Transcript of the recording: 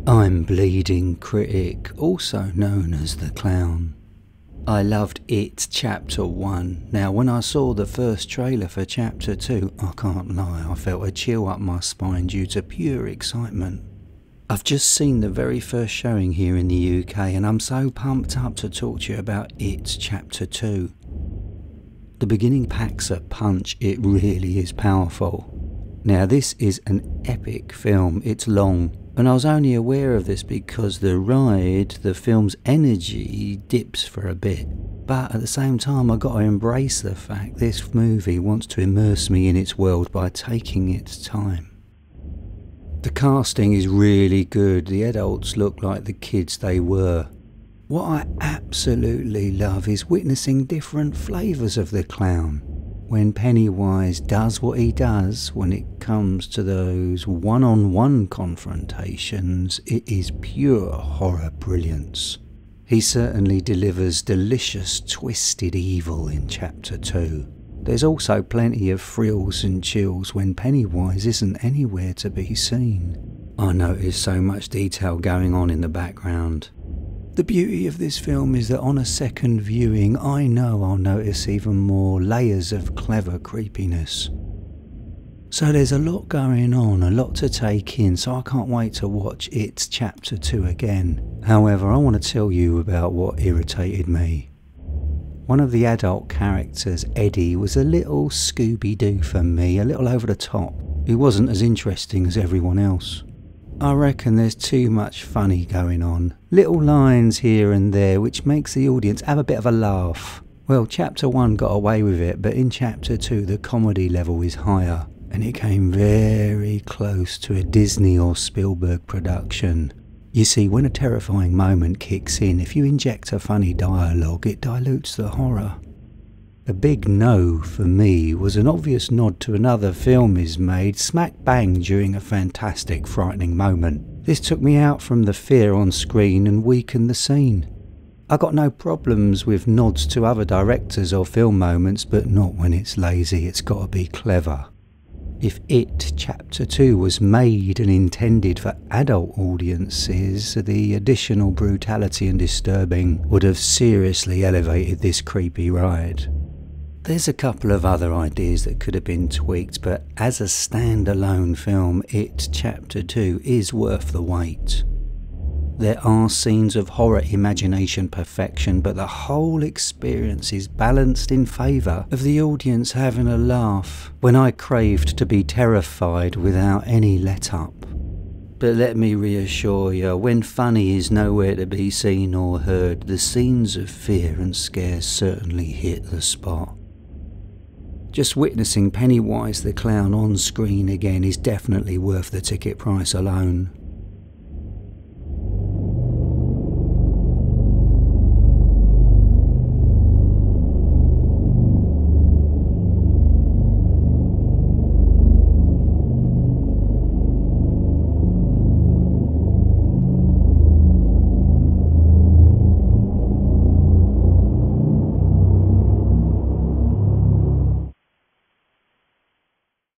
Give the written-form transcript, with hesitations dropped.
I'm Bleeding Critic, also known as the Clown. I loved It Chapter 1. Now when I saw the first trailer for Chapter 2, I can't lie, I felt a chill up my spine due to pure excitement. I've just seen the very first showing here in the UK and I'm so pumped up to talk to you about It Chapter 2. The beginning packs a punch, it really is powerful. Now this is an epic film, it's long, and I was only aware of this because the film's energy dips for a bit. But at the same time I got to embrace the fact this movie wants to immerse me in its world by taking its time. The casting is really good, the adults look like the kids they were. What I absolutely love is witnessing different flavours of the clown. When Pennywise does what he does when it comes to those one-on-one confrontations, it is pure horror brilliance. He certainly delivers delicious twisted evil in Chapter 2. There's also plenty of thrills and chills when Pennywise isn't anywhere to be seen. I noticed so much detail going on in the background. The beauty of this film is that on a second viewing I know I'll notice even more layers of clever creepiness. So there's a lot going on, a lot to take in, so I can't wait to watch It Chapter 2 again. However, I want to tell you about what irritated me. One of the adult characters, Eddie, was a little Scooby-Doo for me, a little over the top. He wasn't as interesting as everyone else. I reckon there's too much funny going on. Little lines here and there which makes the audience have a bit of a laugh. Well, Chapter 1 got away with it, but in Chapter 2 the comedy level is higher, and it came very close to a Disney or Spielberg production. You see, when a terrifying moment kicks in, if you inject a funny dialogue, it dilutes the horror. A big no for me was an obvious nod to another film is made smack bang during a fantastic frightening moment. This took me out from the fear on screen and weakened the scene. I got no problems with nods to other directors or film moments, but not when it's lazy, it's got to be clever. If It Chapter 2 was made and intended for adult audiences, the additional brutality and disturbing would have seriously elevated this creepy ride. There's a couple of other ideas that could have been tweaked, but as a standalone film, It Chapter 2 is worth the wait. There are scenes of horror imagination perfection, but the whole experience is balanced in favour of the audience having a laugh when I craved to be terrified without any let-up. But let me reassure you, when funny is nowhere to be seen or heard, the scenes of fear and scare certainly hit the spot. Just witnessing Pennywise the Clown on screen again is definitely worth the ticket price alone.